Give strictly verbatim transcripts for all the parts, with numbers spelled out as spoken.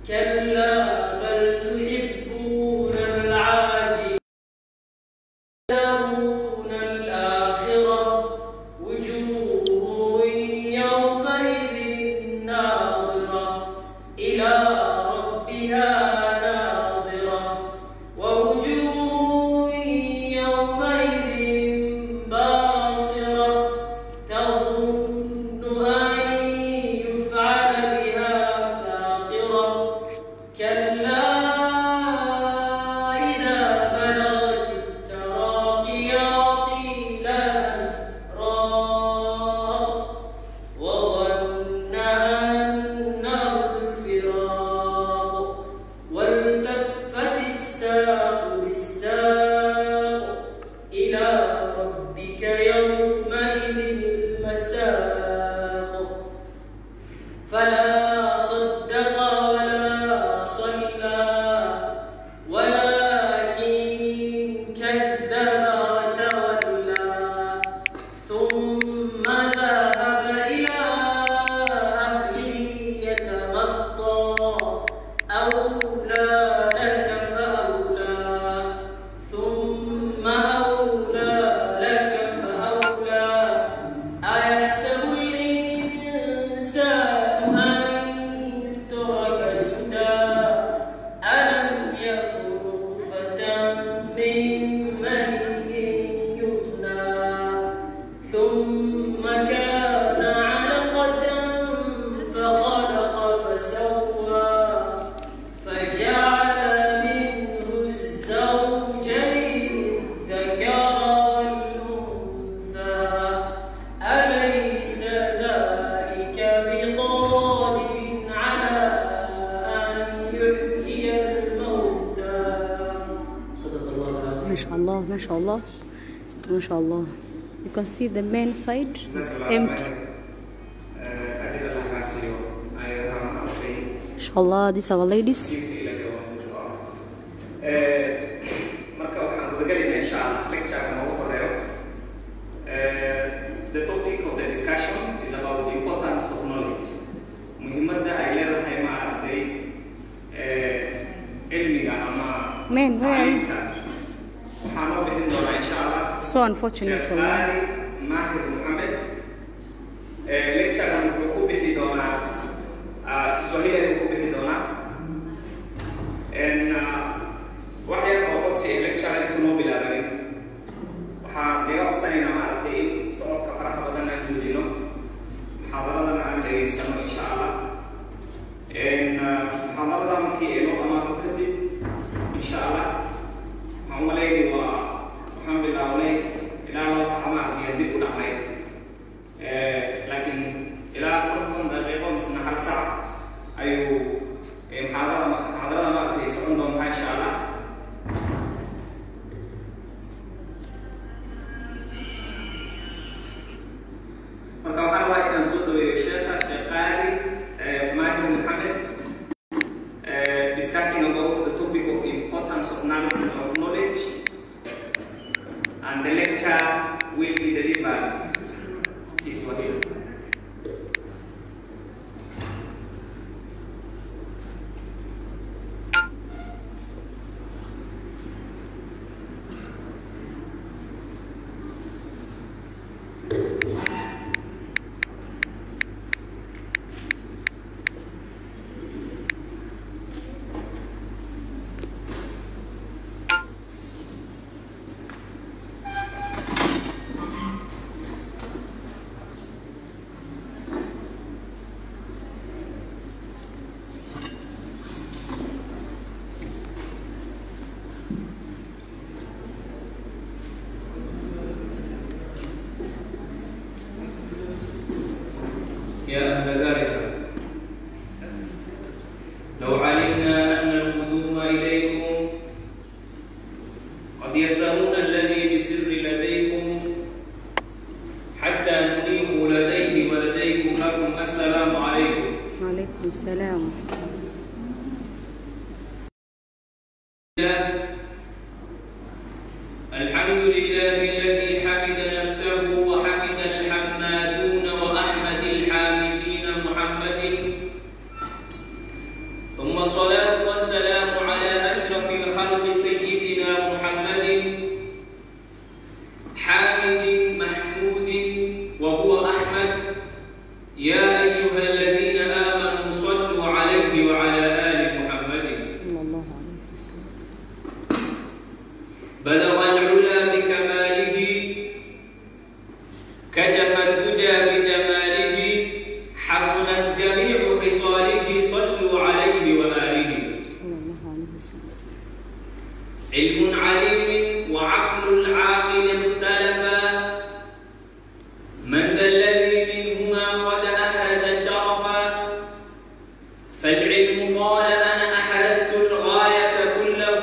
كلا بل تحبون العاجل تذرون الآخرة وجوه يومئذ ناظرة إلى ربها ناظرة ووجوه يومئذ باصرة تظن أن يفعل بها فاقرة كلا إذا بلغت التراقي وقيل راق وظن أنه الفراق والتفت الساق بالساق إلى ربك يومئذ المساق فلا صدق ولا صلى ولكن كذب وتولى ثم ذهب إلى أهله يتمطى أولى لك فأولى ثم أولى لك فأولى أيحسب الإنسان أن يترك سدى ألم يكن نطفة من مني يمنى ثم كان علقة فخلق فسوى فجعل منه الزوجين الذكر والأنثى أليس ذلك بقادر على أن يحيي الموتى صدق الله العظيم. MashaAllah, MashaAllah, MashaAllah. You can see the main side is empty. MashaAllah, these are our ladies. marka waxaan gudagelinaa insha Allah lecture-ka noogu horeeyo. The topic of the discussion is about the importance of knowledge. muhiimadda ay leedahay maaragtay cilmiga ama Men, where are you? waxaan noo bixin doonaa insha Allah So unfortunate. Sheikh wallah. Qari Mahir Mohammed. lecture-kan wuxuu ku bixi doonaa Kiswahili ayuu ku bixi doonaa and wax yar oo qodsi ee lecture intuu noo bilaabanin waxaan naga codsanaynaa maaragtay in socodka faraha badan aan joojino muxaadaradana aan dhageysano insha Allah and muxaadarada markii ay noo dhamaato kadib insha Allah waxaan u maleynay waa waxaan bilaabnay ilaa laba sac maaragtay dib u dhacnay laakiin ilaa konton daqiiqo misna hal sac ayuu muxaadarada muxaadarada maaragtay socon doontaa insha Allah marka waxaan rabaa inaan soo dhaweeyo sheekha Sheikh Qari Mahir Mohammed discussing about the topic of importance of knowledge, of knowledge and the lecture will be delivered Kiswahili. يا أهل غارسة لو علمنا أن القدوم إليكم قد يسرون الذي بسر لديكم حتى نليق لديه ولديكم لكم السلام عليكم. وعليكم السلام. الحمد لله الذي حمد نفسه وحمد الحمادون وأحمد الحامدين محمد ثم والصلاة والسلام على أشرف الخلق سيدنا محمد حامد محمود وهو أحمد. يا أيها الذين آمنوا صلوا عليه وعلى آل محمد. بلغ العلا بكماله كشف الدجى بجماله حسنت جميع خصاله صلوا عليه وآله. علم عليم وعقل العاقل اختلفا من ذا الذي منهما قد أحرز الشرفا. فالعلم قال أنا أحرزت الغاية كله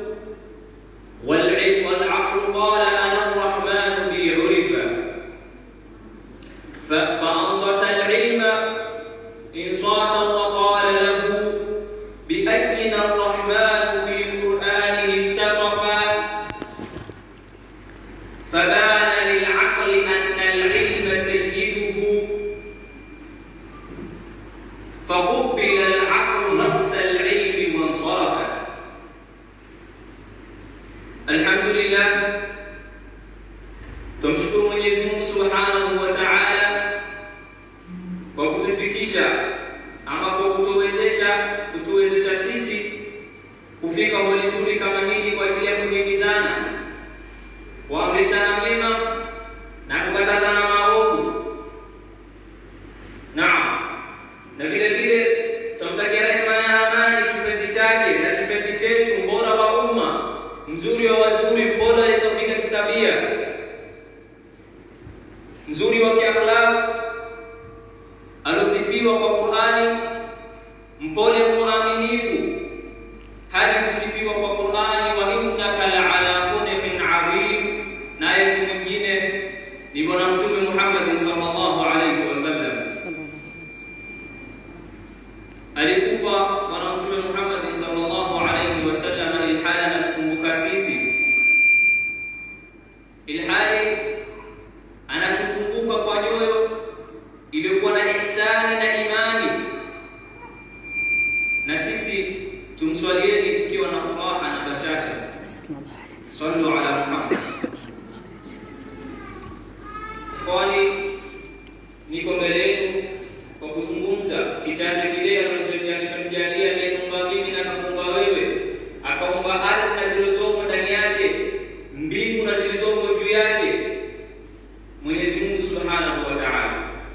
والعلم والعقل قال أنا الرحمن بي عرفا. فأنصت العلم إنصاتا وقال له بأينا الرحمن في قرآنه اتصفا. فبان للعقل أن العلم سيده فقبل العقل رأس العلم وانصرف. الحمد لله. Tumshukuru Mwenyezi Mungu Subhanahu wa Ta'ala kwa kutufikisha ama kwa kutuwezesha kutuwezesha sisi kufika holi zuri kama hili kwa ajili ya kuhimizana, kuamrishana mema na kukatazana maovu. Naam. Na vile vile tumtakia rehema na amani kipenzi chake na kipenzi chetu, mbora wa umma, mzuri wa wazuri, mbora alizofika kitabia, mzuri wa kiakhlaq, alosifiwa kwa Qur'ani, mpole muaminifu, hadi kusifiwa kwa Qur'ani wa innaka la'ala khuluqin 'adhim. Naye si mwingine ni Bwana Mtume Muhammad sallallahu alayhi wasallam. Alikufa Bwana Mtume Muhammad sallallahu alayhi wasallam ilhali anatukumbuka sisi, ilhali anatukumbuka kwa nyoyo iliyokuwa na ihsani na imani, na sisi tumswalieni tukiwa na furaha na bashasha. Sallu ala Muhammad. Kwani niko mbele yenu kwa kuzungumza kichache kile alichonijalia aliyeumba mimi na akaumba wewe, akaumba ardhi na zilizomo ndani yake, mbingu na zilizomo juu yake, Mwenyezi Mungu Subhanahu wa Ta'ala.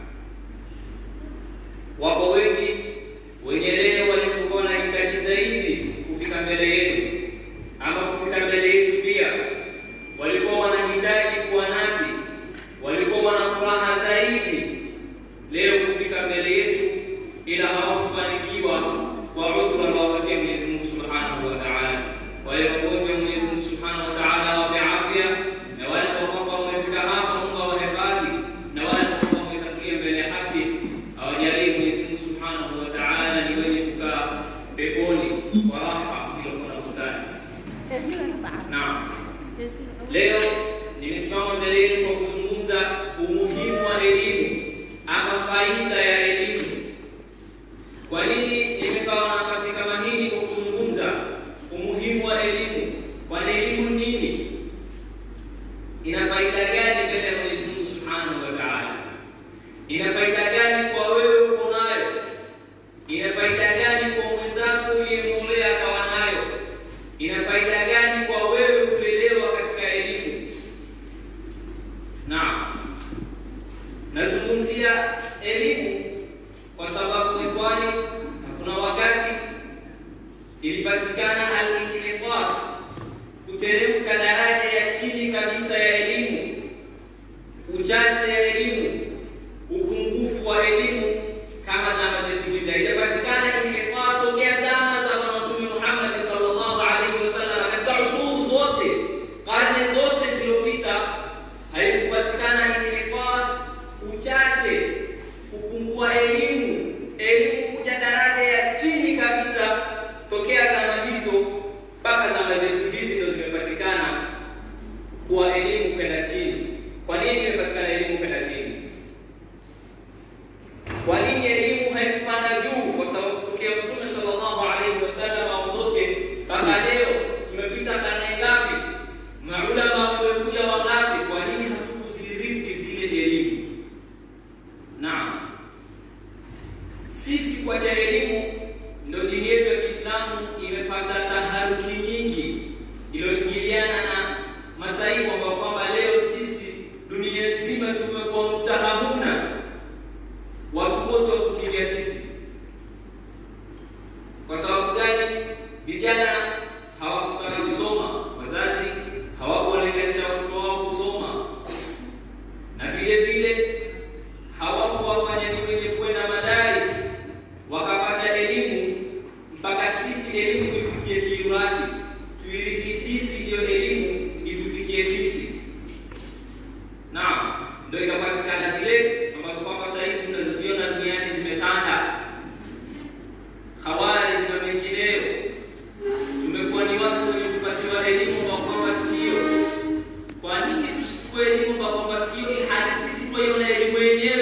Wapo wengi wenye leo walikuwa wanahitaji zaidi kufika mbele yetu ama kufika mbele yetu pia, walikuwa wanahitaji kuwa nasi, walikuwa wana furaha zaidi leo kufika mbele yetu, ila hawakufanikiwa kwa udhuru aliowapatia Mwenyezi Mungu Subhanahu wa Ta'ala. Wale wagonjwa Mwenyezi Mungu Subhanahu wa Ta'ala awape afya, na wale ambao wamefika hapa Mungu awahifadhi, na wale ambao wametangulia mbele ya haki awajalie Mwenyezi Mungu Subhanahu wa Ta'ala ni wenye kukaa peponi kwa raha bila kuwa na ustadi. Naam. Leo nimesimama mbele yenu kwa kuzungumza umuhimu wa elimu ama faida ya elimu. Kwa nini nimepewa nafasi kama hii kwa kuzungumza umuhimu wa elimu? Kwa elimu nini? Ina faida gani mbele ya Mwenyezi Mungu Subhanahu wa Ta'ala? Ina faida gani kwa wewe uko nayo? Ina faida gani kwa mwenzako uliyemlea akawa nayo? Ina faida gani kwa wewe kulelewa katika elimu? Naam. Nazungumzia elimu kwa sababu ni kwani hakuna wakati ilipatikana al-inhitat, kuteremka daraja ya chini kabisa ya elimu, uchache ya elimu, upungufu wa elimu kama zama zetu hizi. Haijapatikana inhitat tokea zama za Bwana Mtume Muhammad sallallahu alaihi wasallam. Katika udhuru zote, karne zote zilizopita, haikupatikana inhitat, uchache, kupungua elimu, elimu kuja daraja ya chini kabisa tokea zama hizo mpaka zama zetu hizi ndio zimepatikana kuwa elimu kwenda chini. Kwa nini imepatikana elimu kwenda chini? Kwa nini elimu haikupanda juu? Kwa sababu tokea Mtume sallallahu alaihi vijana hawakutaka kusoma, wazazi hawakuwalenganisha watoto wao kusoma, na vile vile hawakuwafanya ni wenye kwenda madaris wakapata elimu mpaka sisi elimu tufikie kiuradi, tuirithi sisi ndio elimu itufikie sisi. Naam, ndio ikapatikana zile ambazo kwamba sasa hivi tunaziona duniani zimetanda, Khawarij na mengineo. Tumekuwa ni watu wenye kupatiwa elimu kwa kwamba sio. Kwa nini tusichukue elimu kwa kwamba sio, ili hadi sisi tuione elimu yenyewe